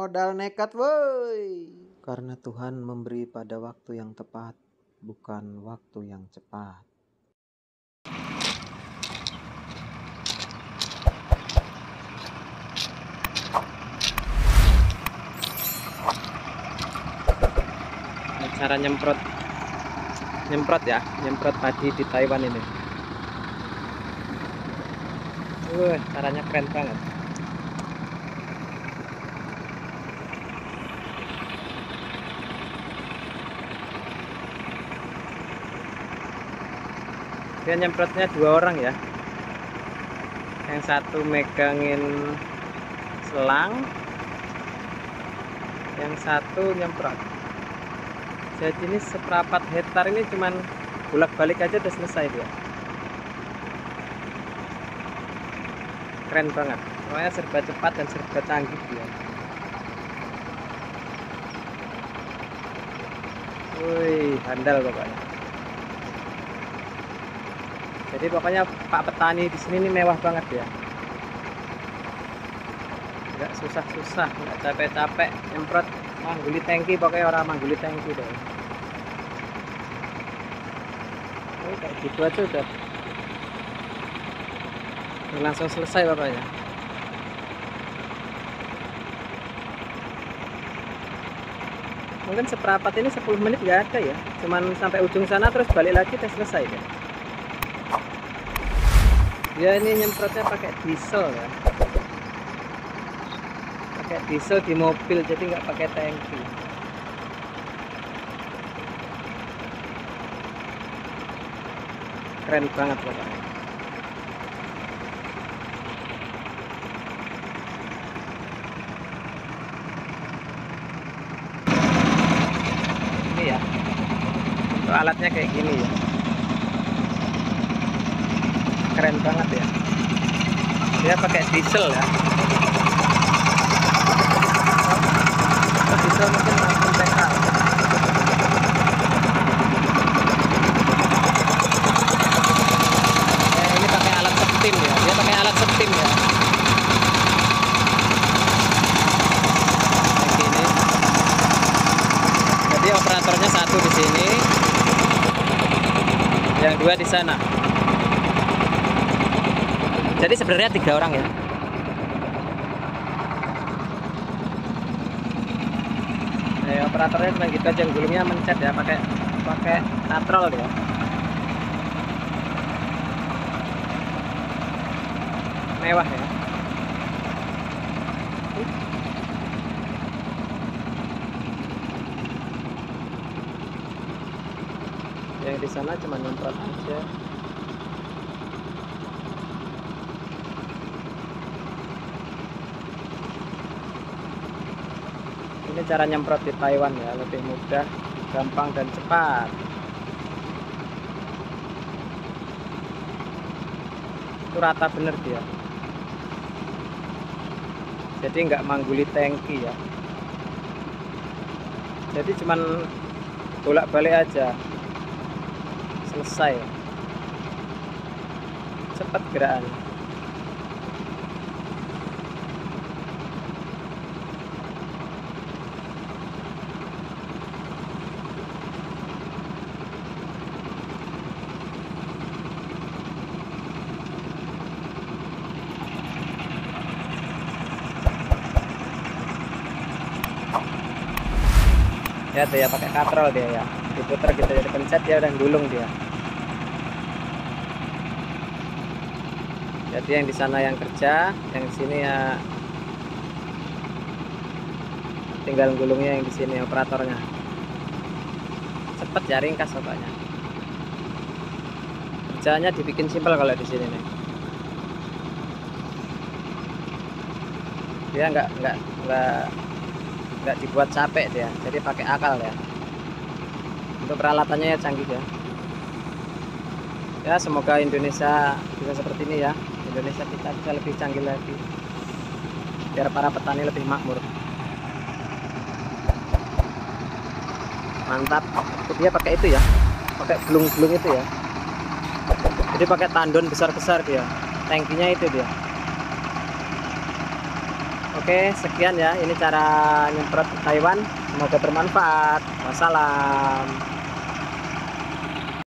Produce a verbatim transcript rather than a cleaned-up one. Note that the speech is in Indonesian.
modal nekat woi. Karena Tuhan memberi pada waktu yang tepat, bukan waktu yang cepat. Cara nyemprot nyemprot ya nyemprot padi di Taiwan ini. Wah, caranya keren banget. Dia nyemprotnya dua orang ya, yang satu megangin selang, yang satu nyemprot. Jadi ini seperempat hektar ini cuman bolak-balik aja udah selesai dia. Keren banget, pokoknya serba cepat dan serba canggih dia. Wih, handal pokoknya. Jadi pokoknya Pak Petani di sini ini mewah banget ya. Nggak susah-susah, nggak capek-capek nyemprot. Mangguli tangki, pokoknya orang mangguli tangki deh. Oh, kayak gitu aja udah langsung selesai pokoknya. Mungkin seperapat ini sepuluh menit nggak ada ya, cuman sampai ujung sana terus balik lagi udah selesai deh. Ya ini nyemprotnya pakai diesel ya, pakai diesel di mobil, jadi nggak pakai tangki. Keren banget pokoknya. Ini ya, untuk alatnya kayak gini ya. Keren banget ya. Dia pakai diesel ya. Diesel mungkin langsung petrol. Eh, ini pakai alat setim ya. Dia pakai alat setim ya. Kayak gini. Jadi operatornya satu di sini, yang dua di sana. Jadi sebenarnya tiga orang ya. Eh, operatornya cuma gitu aja, gulungnya mencet ya, pakai pakai katrol dia. Mewah ya. Yang di sana cuma nyemprot aja. Ini cara nyemprot di Taiwan ya, lebih mudah, gampang dan cepat. Itu rata bener dia. Jadi nggak mangguli tangki ya. Jadi cuman bolak-balik aja, selesai. Cepat gerakan. Ya tuh ya, pakai katrol dia ya, diputer gitu ya, dipencet dia udah gulung dia. Jadi yang di sana yang kerja, yang di sini ya tinggal gulungnya, yang di sini operatornya. Cepet ya, ringkas pokoknya. Kerjanya dibikin simpel kalau di sini nih. Dia nggak nggak nggak nggak dibuat capek dia, jadi pakai akal ya. Untuk peralatannya ya canggih ya. Ya semoga Indonesia bisa seperti ini ya. Indonesia kita bisa lebih canggih lagi, biar para petani lebih makmur. Mantap. Dia pakai itu ya, pakai belung-belung itu ya. Jadi pakai tandon besar-besar dia, tangkinya itu dia. Oke. Oke, sekian ya, ini cara nyemprot Taiwan. Semoga bermanfaat. Wassalam.